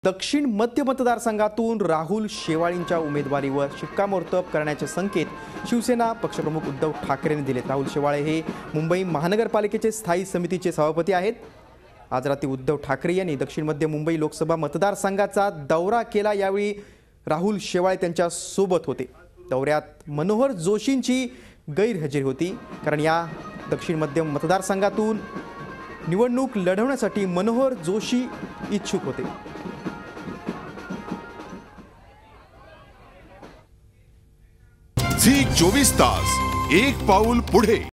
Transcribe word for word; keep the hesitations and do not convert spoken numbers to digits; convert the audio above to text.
दक्षिण मध्य मतदारसंघातून राहुल शेवाळेंच्या उमेदवारीवर शिक्कामोर्तब करण्याचे संकेत शिवसेना पक्षप्रमुख उद्धव ठाकरेंनी दिलेत। राहुल शेवाळे हे मुंबई महानगरपालिकेचे स्थायी समितीचे सभापती आहेत। आज रात्री उद्धव ठाकरे यांनी दक्षिण मध्य मुंबई लोकसभा मतदारसंघाचा दौरा केला। यावेळी राहुल शेवाळे त्यांच्या सोबत होते। दौऱ्यात मनोहर जोशींची गैरहजेरी होती, कारण या दक्षिण मध्य मतदारसंघातून निवडणूक लढवण्यासाठी मनोहर जोशी इच्छुक होते। झी चोवीस तास एक पाऊल पुढे।